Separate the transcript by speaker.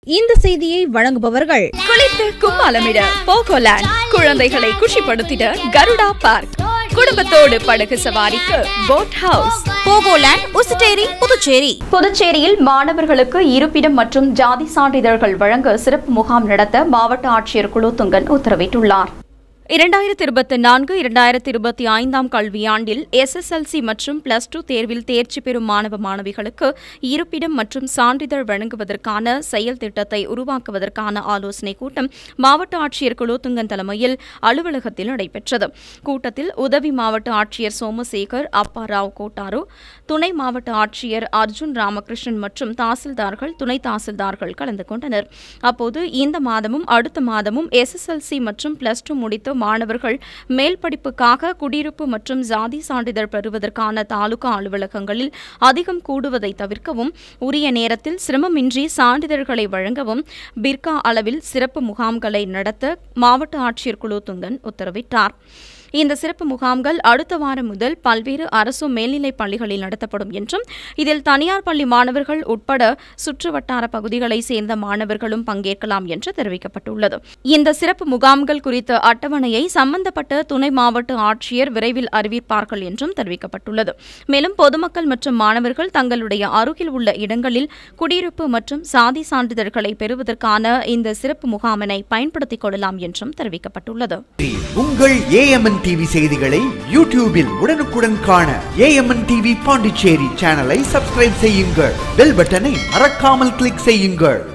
Speaker 1: இந்த செய்தியை வழங்குபவர்கள்
Speaker 2: குளித்து கும்மாளமிட போகோலேண்ட், குழந்தைகளை குஷிப்படுத்திட கருடா பார்க், குடும்பத்தோடு படகு சவாரிக்கு boat house.
Speaker 1: Pogoland, Ousteri, Puducherry.
Speaker 2: புதுச்சேரியில் மாணவர்களுக்கு இருப்பிடம் மற்றும் ஜாதி சான்றிதழ்கள் வழங்க சிறப்பு முகாம் நடத்த மாவட்ட ஆட்சியர் குலோத்துங்கன் உத்தரவிட்டுள்ளார். 2024-2025 கல்வியாண்டில் SSLC மற்றும் +2 தேர்வில் தேர்ச்சி பெறும் மாணவ மாணவிகளுக்கு இருப்பிடம் மற்றும் சான்றிதழ் வழங்குவதற்கான செயல் திட்டத்தை உருவாக்குவதற்கான ஆலோசனைக் கூட்டம் மாவட்ட ஆட்சியர் குலோத்துங்கன் தலைமையில் அலுவலகத்தில் நடைபெற்றது. கூட்டத்தில் உதவி மாவட்ட ஆட்சியர் சோமசேகர் அப்பாராவ் கோட்டாரு, துணை மாவட்ட ஆட்சியர் அர்ஜுன் ராமகிருஷ்ணன் மற்றும் தாசில்தார்கள், துணை தாசில்தார்கள் கலந்து கொண்டனர். அப்போது இந்த மாதமும் அடுத்த மாதமும் SSLC மற்றும் +2 முடித்த மாணவர்கள் மேல் படிப்புக்காக குடியிருப்பு மற்றும் ஜாதி சான்றிதழ் பெறுவதற்கான தாலுகா அலுவலகங்களில் அதிகம் கூடுவதை தவிர்க்கவும், உரிய நேரத்தில் சிரமமின்றி சான்றிதழ்களை வழங்கவும் பிர்கா அளவில் சிறப்பு முகாம்களை நடத்த மாவட்ட ஆட்சியர் குலோத்துங்கன் உத்தரவிட்டார். இந்த சிறப்பு முகாம்கள் அடுத்த வாரம் முதல் பல்வேறு அரசு மேல்நிலைப் பள்ளிகளில் நடத்தப்படும் என்றும், இதில் தனியார் பள்ளி மாணவர்கள் உட்பட சுற்றுவட்டார பகுதிகளைச் சேர்ந்த மாணவர்களும் பங்கேற்கலாம் என்று தெரிவிக்கப்பட்டுள்ளது. இந்த சிறப்பு முகாம்கள் குறித்த அட்டவணையை சம்பந்தப்பட்ட துணை மாவட்ட ஆட்சியர் விரைவில் அறிவிப்பார்கள் என்றும் தெரிவிக்கப்பட்டுள்ளது. மேலும் பொதுமக்கள் மற்றும் மாணவர்கள் தங்களுடைய அருகில் உள்ள இடங்களில் குடியிருப்பு மற்றும் சாதி சான்றிதழ்களை பெறுவதற்கான இந்த சிறப்பு முகாமினை பயன்படுத்திக் கொள்ளலாம் என்றும் தெரிவிக்கப்பட்டுள்ளது.
Speaker 3: உங்கள் AMN TV செய்திகளை யூடியூபில் உடனுக்குடன் காண AMN TV பாண்டிச்சேரி சேனலை சப்ஸ்கிரைப் செய்யுங்கள். பெல் பட்டனை மறக்காமல் கிளிக் செய்யுங்கள்.